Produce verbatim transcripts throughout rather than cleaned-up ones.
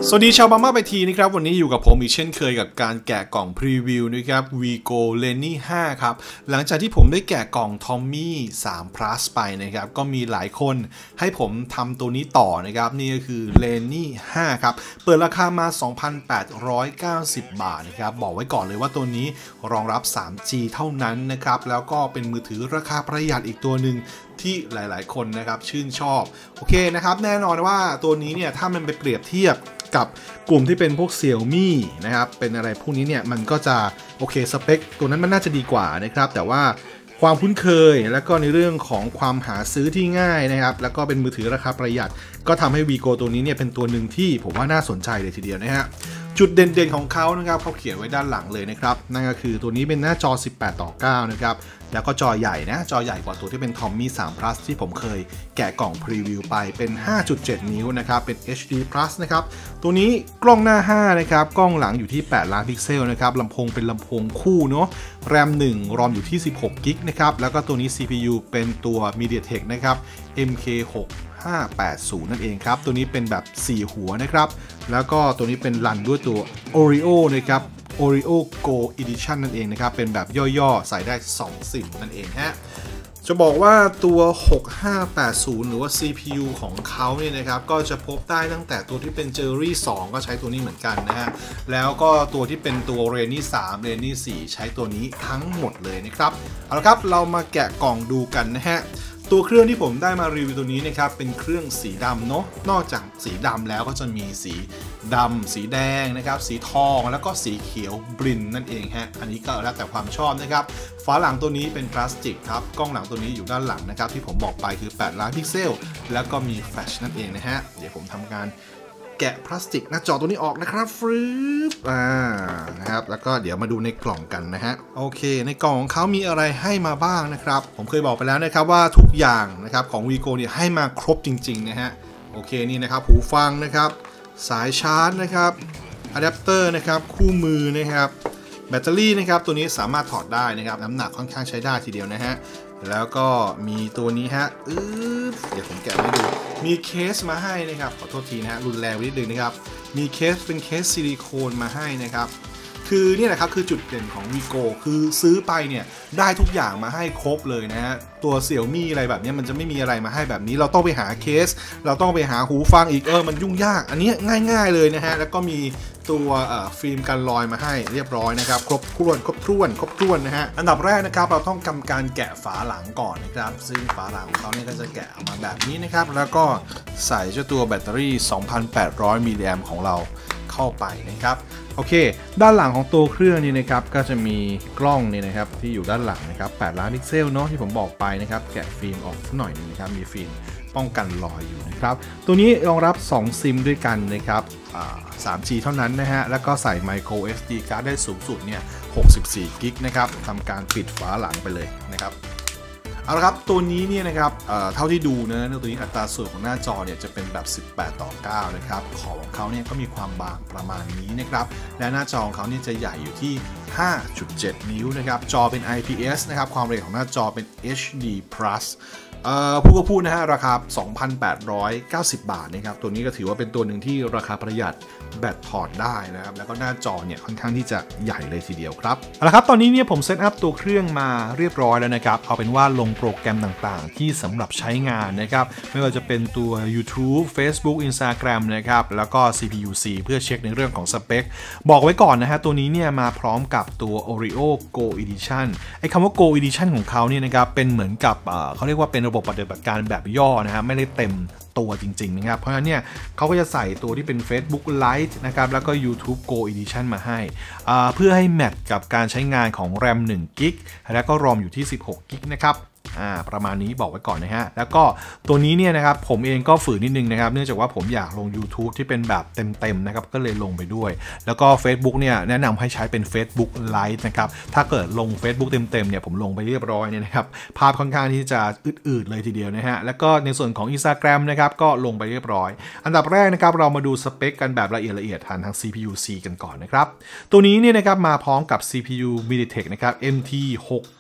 สวัสดีชาวบาม่าไปทีนะครับวันนี้อยู่กับผมอีกเช่นเคยกับการแกะกล่องพรีวิวนะครับ Vigo Lenny ห้าครับหลังจากที่ผมได้แกะกล่อง Tommy สาม plus ไปนะครับก็มีหลายคนให้ผมทำตัวนี้ต่อนะครับนี่ก็คือ Lenny ห้าครับเปิดราคามา สองพันแปดร้อยเก้าสิบ บาทนะครับบอกไว้ก่อนเลยว่าตัวนี้รองรับ ทรีจี เท่านั้นนะครับแล้วก็เป็นมือถือราคาประหยัดอีกตัวหนึ่งที่หลายๆคนนะครับชื่นชอบโอเคนะครับแน่นอนว่าตัวนี้เนี่ยถ้ามันไปเปรียบเทียบกับกลุ่มที่เป็นพวก Xiaomi นะครับเป็นอะไรพวกนี้เนี่ยมันก็จะโอเคสเปคตัวนั้นมันน่าจะดีกว่านะครับแต่ว่าความคุ้นเคยแล้วก็ในเรื่องของความหาซื้อที่ง่ายนะครับแล้วก็เป็นมือถือราคาประหยัดก็ทำให้ Vigo ตัวนี้เนี่ยเป็นตัวหนึ่งที่ผมว่าน่าสนใจเลยทีเดียวนะฮะจุดเด่นๆของเขานะครับเขาเขียนไว้ด้านหลังเลยนะครับนั่นก็คือตัวนี้เป็นหน้าจอสิบแปดต่อเก้านะครับแล้วก็จอใหญ่นะจอใหญ่กว่าตัวที่เป็น Tommy สาม plus ที่ผมเคยแกะกล่องพรีวิวไปเป็น ห้าจุดเจ็ด นิ้วนะครับเป็น เอช ดี plus นะครับตัวนี้กล้องหน้าห้านะครับกล้องหลังอยู่ที่แปดล้านพิกเซลนะครับลำโพงเป็นลำโพงคู่เนาะแรมหนึ่งรอมอยู่ที่สิบหกกิกนะครับแล้วก็ตัวนี้ ซี พี ยู เป็นตัว MediaTek นะครับ เอ็ม เค หกห้าแปดศูนย์ นั่นเองครับตัวนี้เป็นแบบสี่หัวนะครับแล้วก็ตัวนี้เป็นรันด้วยตัว Oreo นะครับ Oreo Go Edition นั่นเองนะครับเป็นแบบย่อๆใส่ได้สองซิมนั่นเองฮะจะบอกว่าตัวหกห้าแปดศูนย์หรือว่า ซี พี ยู ของเขาเนี่ยนะครับก็จะพบได้ตั้งแต่ตัวที่เป็น Cherry สองก็ใช้ตัวนี้เหมือนกันนะฮะแล้วก็ตัวที่เป็นตัว Reni สาม Reni สี่ใช้ตัวนี้ทั้งหมดเลยนะครับเอาละครับเรามาแกะกล่องดูกันนะฮะตัวเครื่องที่ผมได้มารีวิวตัวนี้นะครับเป็นเครื่องสีดำเนาะนอกจากสีดำแล้วก็จะมีสีดำสีแดงนะครับสีทองแล้วก็สีเขียวบลินนั่นเองฮะอันนี้ก็แล้วแต่ความชอบนะครับฝาหลังตัวนี้เป็นพลาสติกครับกล้องหลังตัวนี้อยู่ด้านหลังนะครับที่ผมบอกไปคือแปดล้านพิกเซลแล้วก็มีแฟลชนั่นเองนะฮะเดี๋ยวผมทำการแกะพลาสติกหน้าจอตัวนี้ออกนะครับฟรึบอ่านะครับแล้วก็เดี๋ยวมาดูในกล่องกันนะฮะโอเคในกล่องของเขามีอะไรให้มาบ้างนะครับผมเคยบอกไปแล้วนะครับว่าทุกอย่างนะครับของ Vigo เนี่ยให้มาครบจริงๆนะฮะโอเคนี่นะครับหูฟังนะครับสายชาร์จนะครับอะแดปเตอร์นะครับคู่มือนะครับแบตเตอรี่นะครับตัวนี้สามารถถอดได้นะครับน้ำหนักค่อนข้างใช้ได้ทีเดียวนะฮะแล้วก็มีตัวนี้ฮะอื้อเดี๋ยวผมแกะให้ดูมีเคสมาให้นะครับขอโทษทีนะฮะรุนแรงนิดนึงนะครับมีเคสเป็นเคสซิลิโคนมาให้นะครับคือเนี่ยนะครับคือจุดเด่นของ Vigo คือซื้อไปเนี่ยได้ทุกอย่างมาให้ครบเลยนะฮะตัว Xiaomi อะไรแบบนี้มันจะไม่มีอะไรมาให้แบบนี้เราต้องไปหาเคสเราต้องไปหาหูฟังอีกเออมันยุ่งยากอันนี้ง่ายๆเลยนะฮะแล้วก็มีตัวฟิล์มกันรอยมาให้เรียบร้อยนะครับครบถ้วนครบถ้วนครบถ้วนนะฮะอันดับแรกนะครับเราต้องทำการแกะฝาหลังก่อนนะครับซึ่งฝาหลังของเขาเนี่ยก็จะแกะออกมาแบบนี้นะครับแล้วก็ใส่เจ้าตัวแบตเตอรี่ สองพันแปดร้อย มิลลิแอมป์ของเราเข้าไปนะครับโอเคด้านหลังของตัวเครื่องนี่นะครับก็จะมีกล้องนี่นะครับที่อยู่ด้านหลังนะครับแปดล้านพิกเซลเนาะที่ผมบอกไปนะครับแกะฟิล์มออกสักหน่อยนึงนะครับมีฟิล์มป้องกันรอยอยู่นะครับตัวนี้รองรับสองซิมด้วยกันนะครับสามจี เท่านั้นนะฮะแล้วก็ใส่ Micro เอส ดี Card ได้สูงสุดเนี่ยหกสิบสี่กิกนะครับทำการปิดฝาหลังไปเลยนะครับเอาละครับตัวนี้เนี่ยนะครับ เ, เท่าที่ดูนะตัวนี้อัตราส่วนของหน้าจอเนี่ยจะเป็นแบบสิบแปดต่อเก้านะครับขอบของเขาเนี่ยก็มีความบางประมาณนี้นะครับและหน้าจอของเขาเนี่ยจะใหญ่อยู่ที่ ห้าจุดเจ็ด นิ้วนะครับจอเป็น ไอ พี เอส นะครับความละเอียดของหน้าจอเป็น เอช ดี plusพูดก็พูดนะฮะราคา สองพันแปดร้อยเก้าสิบ บาทนะครับตัวนี้ก็ถือว่าเป็นตัวหนึ่งที่ราคาประหยัดแบตถอดได้นะครับแล้วก็หน้าจอเนี่ยค่อนข้างที่จะใหญ่เลยทีเดียวครับเอาละครับตอนนี้เนี่ยผมเซตอัพตัวเครื่องมาเรียบร้อยแล้วนะครับเอาเป็นว่าลงโปรแกรมต่างๆที่สำหรับใช้งานนะครับไม่ว่าจะเป็นตัว YouTube Facebook Instagram นะครับแล้วก็ ซี พี ยู ซี เพื่อเช็คในเรื่องของสเปคบอกไว้ก่อนนะฮะตัวนี้เนี่ยมาพร้อมกับตัว Oreo Go Edition ไอ้คำว่า Go Edition ของเขาเนี่ยนะครับเป็นเหมือนกับเขาเรียกว่าเป็นระบบปฏิบัติการแบบย่อนะฮะไม่ได้เต็มตัวจริงๆนะครับเพราะฉะนั้นเนี่ยเขาก็จะใส่ตัวที่เป็น Facebook Lite นะครับแล้วก็ YouTube Go Edition มาให้เพื่อให้แมทกับการใช้งานของแรมหนึ่งกิกแล้วก็รอมอยู่ที่สิบหกกิกนะครับอ่าประมาณนี้บอกไว้ก่อนนะฮะแล้วก็ตัวนี้เนี่ยนะครับผมเองก็ฝืนนิดนึงนะครับเนื่องจากว่าผมอยากลง YouTube ที่เป็นแบบเต็มๆนะครับก็เลยลงไปด้วยแล้วก็ Facebook เนี่ยแนะนำให้ใช้เป็น Facebook Lite นะครับถ้าเกิดลง Facebook เต็มๆเนี่ยผมลงไปเรียบร้อยเนี่ยนะครับภาพค่อนข้างที่จะอืดๆเลยทีเดียวนะฮะแล้วก็ในส่วนของ Instagram นะครับก็ลงไปเรียบร้อยอันดับแรกนะครับเรามาดูสเปคกันแบบละเอียดละเอียดทางทาง ซี พี ยู ซี กันก่อนนะครับตัวนี้เนี่ยนะครับมาพร้อมกับ ซี พี ยู MediaTek นะครับ เอ็ม ที หก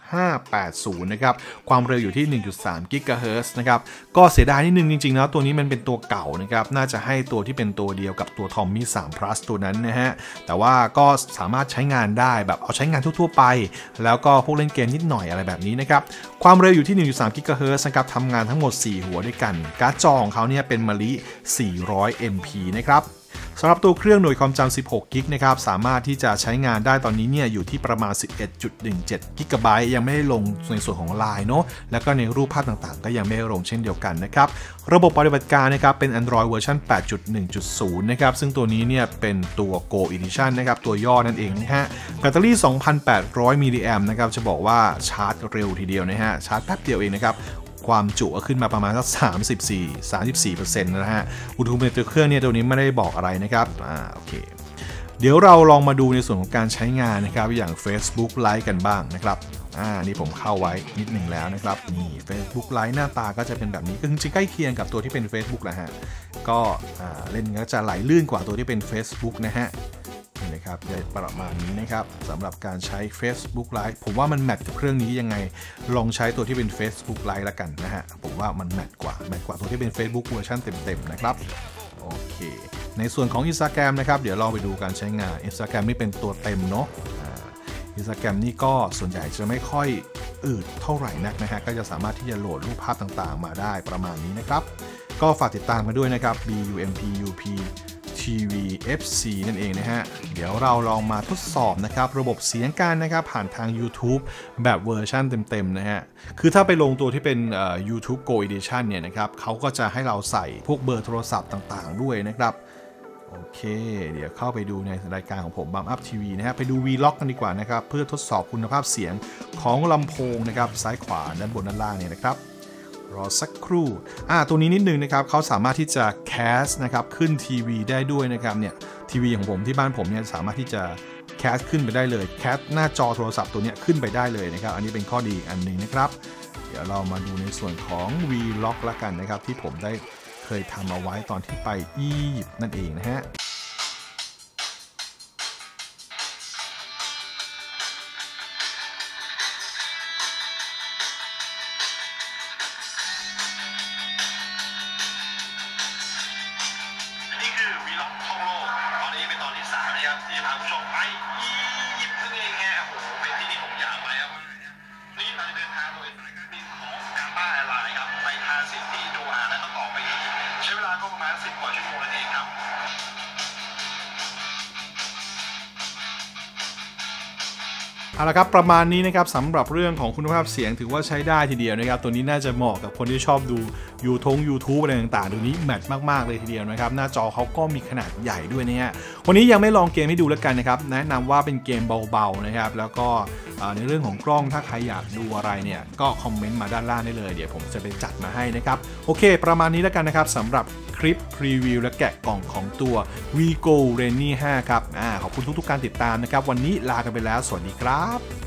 ห้าแปดศูนย์นะครับความเร็วอยู่ที่ หนึ่งจุดสาม กิกะเฮิรตซ์นะครับก็เสียดายนิดนึงจริงๆแล้วตัวนี้มันเป็นตัวเก่านะครับน่าจะให้ตัวที่เป็นตัวเดียวกับตัว Tommy สาม plus ตัวนั้นนะฮะแต่ว่าก็สามารถใช้งานได้แบบเอาใช้งานทั่วๆไปแล้วก็พวกเล่นเกมนิดหน่อยอะไรแบบนี้นะครับความเร็วอยู่ที่ หนึ่งจุดสาม กิกะเฮิรตซ์นะครับทำงานทั้งหมดสี่หัวด้วยกันการ์ดจอของเขาเนี่ยเป็นมะลิสี่ร้อย เอ็ม พี นะครับสำหรับตัวเครื่องหน่วยความจำสิบหกกิกนะครับสามารถที่จะใช้งานได้ตอนนี้เนี่ยอยู่ที่ประมาณ สิบเอ็ดจุดหนึ่งเจ็ด กิกะไบต์ยังไม่ได้ลงในส่วนของไลน์เนาะแล้วก็ในรูปภาพต่างๆก็ยังไม่ได้ลงเช่นเดียวกันนะครับระบบปฏิบัติการนะครับเป็น Android เวอร์ชัน แปดจุดหนึ่งจุดศูนย์ นะครับซึ่งตัวนี้เนี่ยเป็นตัว Go Edition นะครับตัวย่อนั่นเองนะฮะแบตเตอรี่ สองพันแปดร้อย มิลลิแอมป์นะครับจะบอกว่าชาร์จเร็วทีเดียวนะฮะชาร์จแป๊บเดียวเองนะครับความจุก็ขึ้นมาประมาณสักสามสิบสี่ สามสิบสี่เปอร์เซ็นต์ นะฮะอุณหภูมิในตัวเครื่องเนี่ยตัวนี้ไม่ได้บอกอะไรนะครับอ่าโอเคเดี๋ยวเราลองมาดูในส่วนของการใช้งานนะครับอย่าง Facebook Lite กันบ้างนะครับอ่านี่ผมเข้าไว้นิดหนึ่งแล้วนะครับนี่ Facebook Lite หน้าตาก็จะเป็นแบบนี้ก็จริงๆใกล้เคียงกับตัวที่เป็น Facebook แหละฮะก็อ่าเล่นก็จะไหลลื่นกว่าตัวที่เป็น Facebook นะฮะนี่นะครับประมาณนี้นะครับสำหรับการใช้ Facebook Lite ผมว่ามันแมทกับเครื่องนี้ยังไงลองใช้ตัวที่เป็น Facebook Lite ละกันนะฮะผมว่ามันแมทกว่าแมทกว่าตัวที่เป็น Facebook เวอร์ชันเต็มๆนะครับโอเคในส่วนของ Instagram นะครับเดี๋ยวเราไปดูการใช้งาน Instagram นี่เป็นตัวเต็มเนาะ Instagram นี่ก็ส่วนใหญ่จะไม่ค่อยอืดเท่าไหร่นักนะฮะก็จะสามารถที่จะโหลดรูปภาพต่างๆมาได้ประมาณนี้นะครับก็ฝากติดตามมาด้วยนะครับ บี ยู เอ็ม พี ยู พี ที วี เอฟ ซี นั่นเองนะฮะเดี๋ยวเราลองมาทดสอบนะครับระบบเสียงกันนะครับผ่านทาง YouTube แบบเวอร์ชันเต็มๆนะฮะคือถ้าไปลงตัวที่เป็น YouTube Go Edition เนี่ยนะครับเขาก็จะให้เราใส่พวกเบอร์โทรศัพท์ต่างๆด้วยนะครับโอเคเดี๋ยวเข้าไปดูในรายการของผมบัมอัพทีวีนะฮะไปดู Vlog กันดีกว่านะครับเพื่อทดสอบคุณภาพเสียงของลำโพงนะครับซ้ายขวาด้านบนด้านล่างเนี่ยนะครับรอสักครู่อ่าตัวนี้นิดนึงนะครับเขาสามารถที่จะแคสนะครับขึ้นทีวีได้ด้วยนะครับเนี่ยทีวีของผมที่บ้านผมเนี่ยสามารถที่จะแคสขึ้นไปได้เลยแคสหน้าจอโทรศัพท์ตัวนี้ขึ้นไปได้เลยนะครับอันนี้เป็นข้อดีอันนึงนะครับเดี๋ยวเรามาดูในส่วนของ Vlog ละกันนะครับที่ผมได้เคยทำเอาไว้ตอนที่ไปอียิปต์นั่นเองนะฮะที่พาผู้ชมไปอียิปต์นั่นเองไงโอ้โหเป็นที่ที่ผมอยากไปครับนี่เราจะเดินทางโดยสายการบินของกาตาร์แอร์ไลน์ครับไปทรานสิตที่โดฮาแล้วก็ต่อไปอียิปต์ใช้เวลาก็ประมาณสิบกว่าชั่วโมงนั่นเองครับเอาละครับประมาณนี้นะครับสำหรับเรื่องของคุณภาพเสียงถือว่าใช้ได้ทีเดียวนะครับตัวนี้น่าจะเหมาะกับคนที่ชอบดูยูทง YouTube อะไรต่างๆตัวนี้แมทมากๆเลยทีเดียวนะครับหน้าจอเขาก็มีขนาดใหญ่ด้วยนะฮะวันนี้ยังไม่ลองเกมให้ดูแล้วกันนะครับแนะนำว่าเป็นเกมเบาๆนะครับแล้วก็ในเรื่องของกล้องถ้าใครอยากดูอะไรเนี่ยก็คอมเมนต์มาด้านล่างได้เลยเดี๋ยวผมจะไปจัดมาให้นะครับโอเคประมาณนี้แล้วกันนะครับสำหรับคลิปพรีวิวและแกะกล่องของตัว Vigo Reni ห้าครับอ่าขอบคุณทุกๆการติดตามนะครับวันนี้ลากันไปแล้วสวัสดีครับ